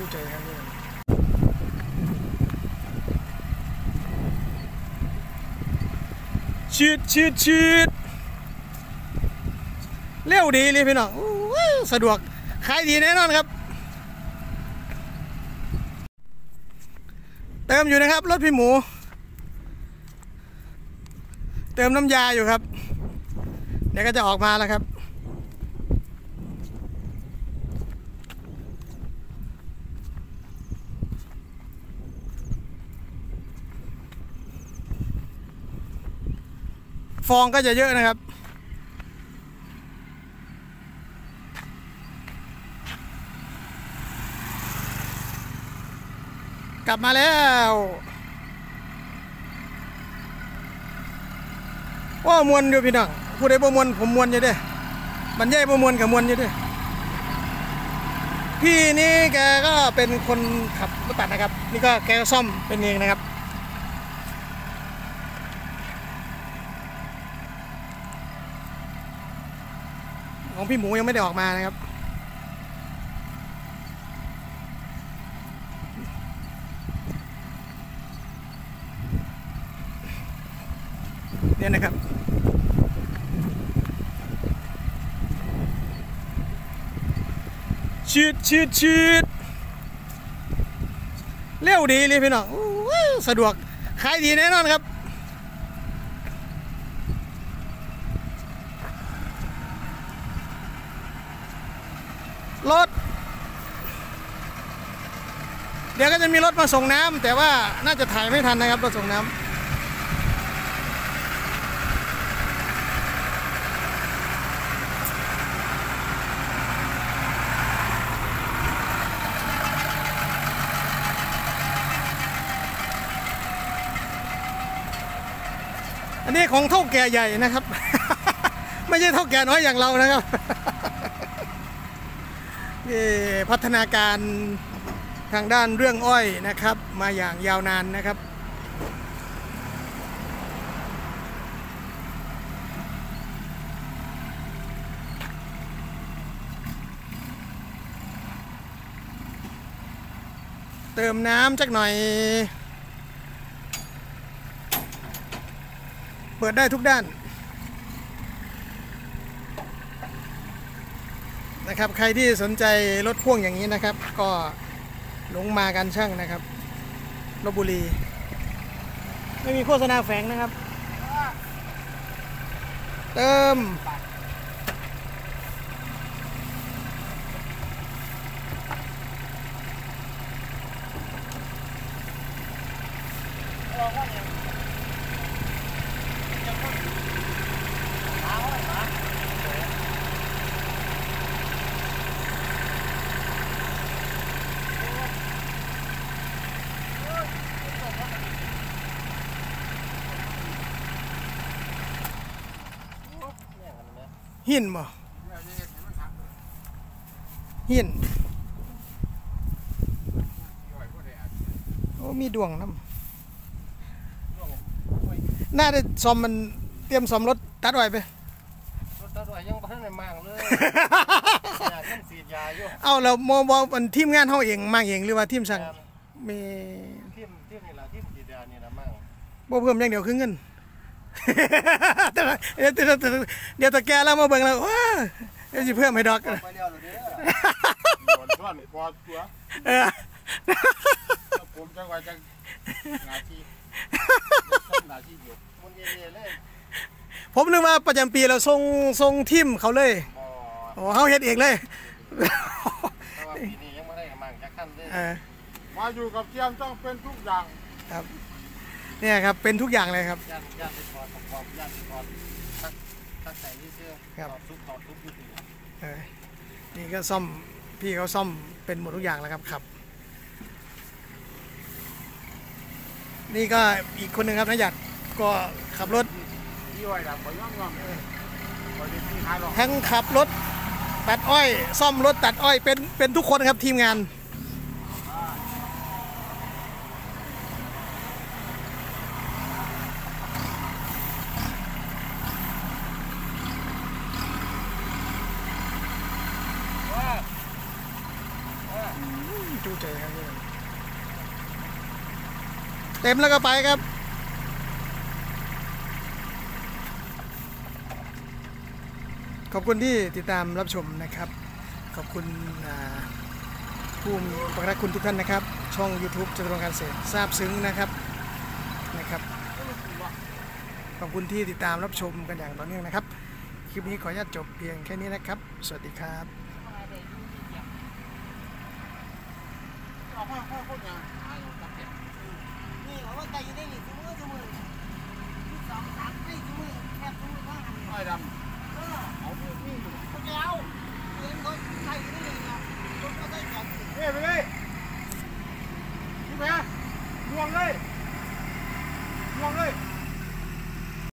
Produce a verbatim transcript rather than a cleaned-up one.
ใจครับนี่ชืดชืดชืดเร็วดีเลยพี่น้องสะดวกขายดีแน่นอนครับเติมอยู่นะครับรถพี่หมูเติมน้ำยาอยู่ครับเดี๋ยวก็จะออกมาแล้วครับฟองก็จะเยอะนะครับกลับมาแล้วว่ามวนอยู่พี่น้องผู้ใดบ่มวนผมมวนอยู่เด้บรรยายบ่มวนกับมวนอยู่เด้พี่นี่แกก็เป็นคนขับรถตัดนะครับนี่ก็แกก็ซ่อมเป็นเองนะครับของพี่หมูยังไม่ได้ออกมานะครับเนี่ยนะครับชืดชืดชืดเร็วดีเลยพี่น้องสะดวกขายดีแน่นอนครับรถเดี๋ยวก็จะมีรถมาส่งน้ำแต่ว่าน่าจะถ่ายไม่ทันนะครับรถส่งน้ำอันนี้ของเท่าแก่ใหญ่นะครับ ไม่ใช่เท่าแก่น้อยอย่างเรานะครับ พัฒนาการทางด้านเรื่องอ้อยนะครับมาอย่างยาวนานนะครับเติมน้ำจักหน่อยเปิดได้ทุกด้านนะครับใครที่สนใจรถพ่วงอย่างนี้นะครับก็ลงมากันช่างนะครับลพบุรีไม่มีโฆษณาแฝงนะครับเติมหินบ่หินโอ้มีดวงน้ำน่าจะซ่อมมันเตรียมซ่อมรถตัดอ้อยไปรถตัดอ้อยยังพันไม่มั่งเลยอยากสีดยาอยู่เอาเราโมบอลมันทีมงานเขาเองมั่งเองหรือว่าทีมสั่งมีทีมทีมนี่แหละทีมสีดยานี่แหละมั่งบ่เพิ่มอย่างเดียวคือเงินเดี๋ยวเดี๋ยวตะแกแล้วมาเบิ่งแล้วว้าเดี๋ยวจะเพิ่มให้ดอกไปเดียวเลยส่วนกอดตัวผมจะว่าจะงาชีงาชีอยู่มันเย่ๆเลยผมนึกว่าประจำปีเราส่งส่งทีมเขาเลยโอ้เขาเฮ็ดเองเลยปีนี้ยังไม่ได้มั่งจะขั้นเลยมาอยู่กับเทียมต้องเป็นทุกอย่างครับเนี่ยครับเป็นทุกอย่างเลยครับย่านย่านติดคอประกอบย่านติดคอตักตักใส่ที่เสื้อต่อทุกต่อทุกทุกอย่างนี่ก็ซ่อมพี่เขาซ่อมเป็นหมดทุกอย่างแล้วครับครับนี่ก็อีกคนหนึ่งครับนายหยัดก็ขับรถทั้งขับรถตัดอ้อยซ่อมรถตัดอ้อยเป็นเป็นทุกคนครับทีมงานจูใจเลยครับนี่เต็มแล้วก็ไปครับขอบคุณที่ติดตามรับชมนะครับขอบคุณผู้มีอุปการะคุณทุกท่านนะครับช่อง YouTube จตุรงค์การเกษตรทราบซึ้งนะครับนะครับขอบคุณที่ติดตามรับชมกันอย่างต่อเนื่องนะครับคลิปนี้ขออนุญาตจบเพียงแค่นี้นะครับสวัสดีครับเอาผ้าผ้าโคตรยาวนี่เขาว่าใจอยู่ได้หนิ